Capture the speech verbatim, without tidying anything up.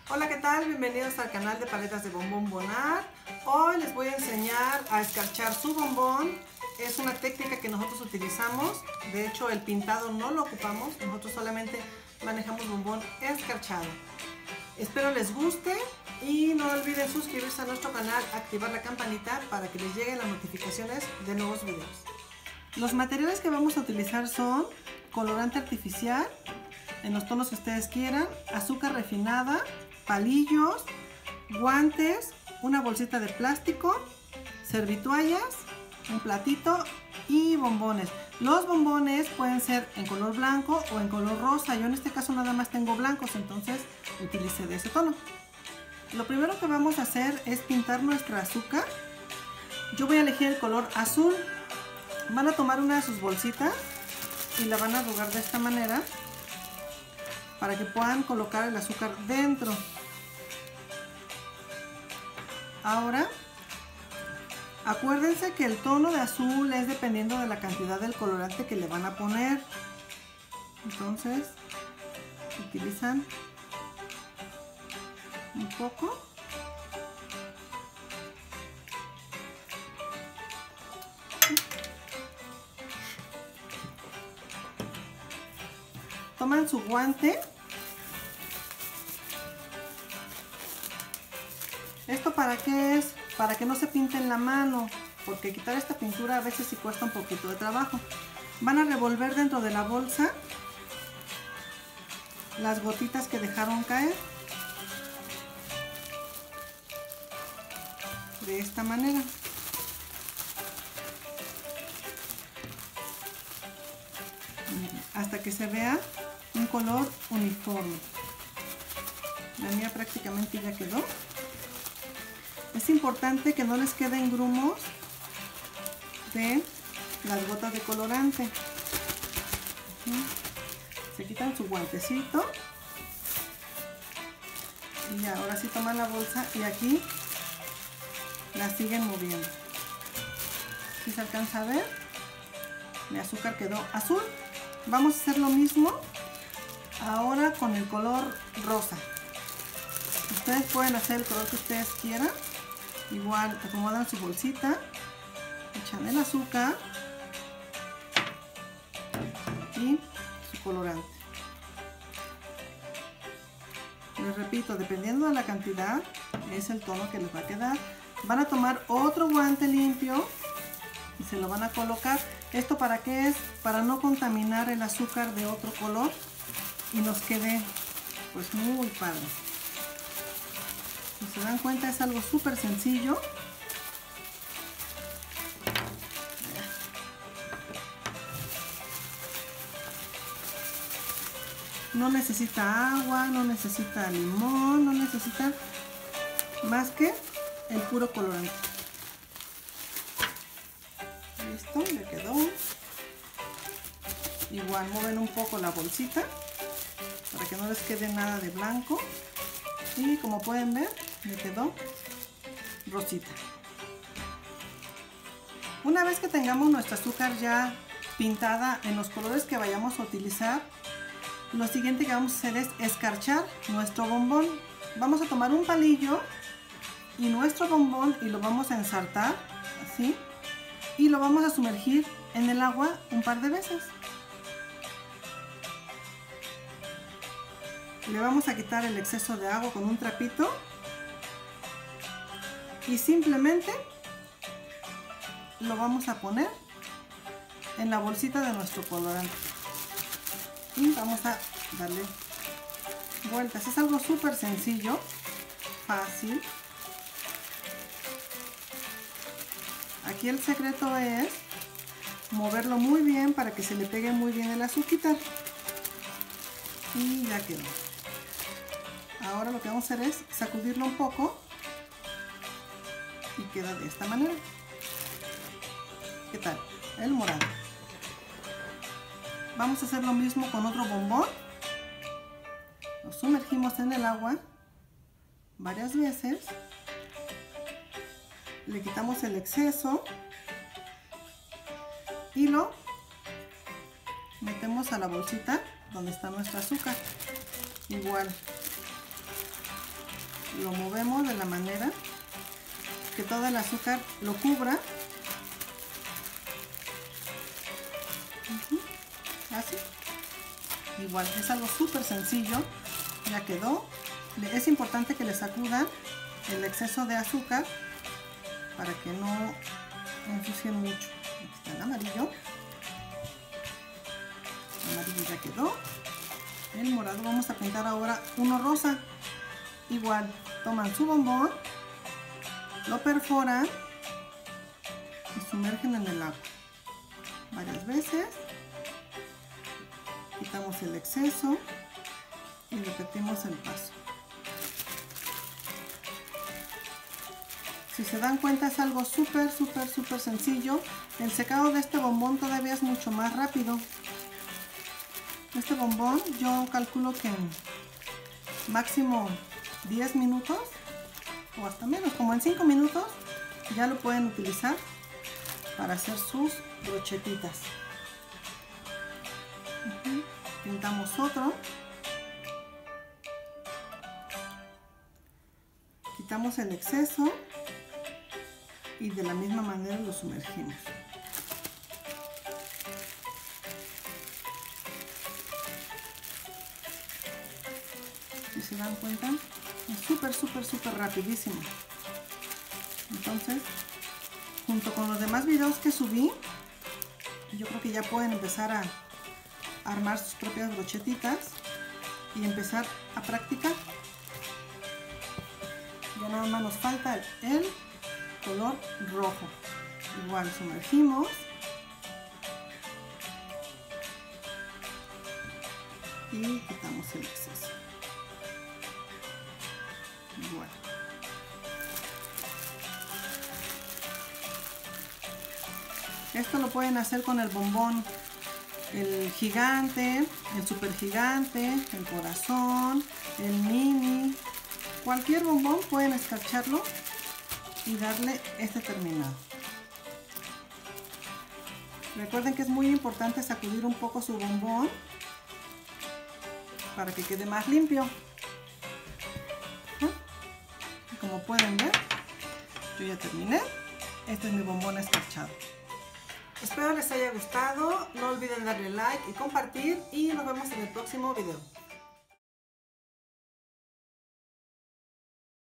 Hola, ¿qué tal? Bienvenidos al canal de paletas de Bombón Bonart. Hoy les voy a enseñar a escarchar su bombón. Es una técnica que nosotros utilizamos. De hecho, el pintado no lo ocupamos. Nosotros solamente manejamos bombón escarchado. Espero les guste y no olviden suscribirse a nuestro canal, activar la campanita para que les lleguen las notificaciones de nuevos videos. Los materiales que vamos a utilizar son colorante artificial en los tonos que ustedes quieran, azúcar refinada, palillos, guantes, una bolsita de plástico, servitoallas, un platito y bombones. Los bombones pueden ser en color blanco o en color rosa. Yo en este caso nada más tengo blancos, entonces utilicé de ese tono. Lo primero que vamos a hacer es pintar nuestra azúcar. Yo voy a elegir el color azul. Van a tomar una de sus bolsitas y la van a arrugar de esta manera para que puedan colocar el azúcar dentro. Ahora, acuérdense que el tono de azul es dependiendo de la cantidad del colorante que le van a poner. Entonces, utilizan un poco. Toman su guante. ¿Esto para qué es? Para que no se pinte en la mano, porque quitar esta pintura a veces sí cuesta un poquito de trabajo. Van a revolver dentro de la bolsa las gotitas que dejaron caer. De esta manera. Hasta que se vea un color uniforme. La mía prácticamente ya quedó. Es importante que no les queden grumos de las gotas de colorante. Se quitan su guantecito y ya, ahora sí toman la bolsa y aquí la siguen moviendo. Si se alcanza a ver, mi azúcar quedó azul. Vamos a hacer lo mismo ahora con el color rosa. Ustedes pueden hacer el color que ustedes quieran. Igual acomodan su bolsita, echan el azúcar y su colorante. Les repito, dependiendo de la cantidad, es el tono que les va a quedar. Van a tomar otro guante limpio y se lo van a colocar. ¿Esto para qué es? Para no contaminar el azúcar de otro color y nos quede pues muy padre. Si se dan cuenta, es algo súper sencillo. No necesita agua, no necesita limón, no necesita más que el puro colorante. Listo, ya quedó. Igual mueven un poco la bolsita para que no les quede nada de blanco. Y como pueden ver, me quedó rosita. Una vez que tengamos nuestra azúcar ya pintada en los colores que vayamos a utilizar, lo siguiente que vamos a hacer es escarchar nuestro bombón. Vamos a tomar un palillo y nuestro bombón y lo vamos a ensartar así y lo vamos a sumergir en el agua un par de veces. Le vamos a quitar el exceso de agua con un trapito y simplemente lo vamos a poner en la bolsita de nuestro colorante y vamos a darle vueltas. Es algo súper sencillo, fácil. Aquí el secreto es moverlo muy bien para que se le pegue muy bien el azúcar y ya quedó. Ahora lo que vamos a hacer es sacudirlo un poco y queda de esta manera. ¿Qué tal? El morado. Vamos a hacer lo mismo con otro bombón. Lo sumergimos en el agua varias veces. Le quitamos el exceso y lo metemos a la bolsita donde está nuestro azúcar. Igual lo movemos de la manera que todo el azúcar lo cubra. Así. Igual, es algo súper sencillo. Ya quedó. Es importante que le sacudan el exceso de azúcar para que no ensucie mucho. Aquí está el amarillo. El amarillo ya quedó. El morado, vamos a pintar ahora uno rosa. Igual, toman su bombón, lo perforan y sumergen en el agua varias veces. Quitamos el exceso y repetimos el paso. Si se dan cuenta, es algo súper, súper, súper sencillo. El secado de este bombón todavía es mucho más rápido. Este bombón yo calculo que en máximo diez minutos o hasta menos, como en cinco minutos ya lo pueden utilizar para hacer sus brochetitas. Uh-huh. Pintamos otro, quitamos el exceso y de la misma manera lo sumergimos. Si se dan cuenta, es súper, súper, súper rapidísimo. Entonces, junto con los demás videos que subí, yo creo que ya pueden empezar a armar sus propias brochetitas y empezar a practicar. Ya nada más nos falta el color rojo. Igual sumergimos y quitamos el exceso. Igual. Esto lo pueden hacer con el bombón, el gigante, el super gigante, el corazón, el mini. Cualquier bombón pueden escarcharlo y darle este terminado. Recuerden que es muy importante sacudir un poco su bombón para que quede más limpio. Como pueden ver, yo ya terminé. Este es mi bombón escarchado. Espero les haya gustado. No olviden darle like y compartir. Y nos vemos en el próximo video.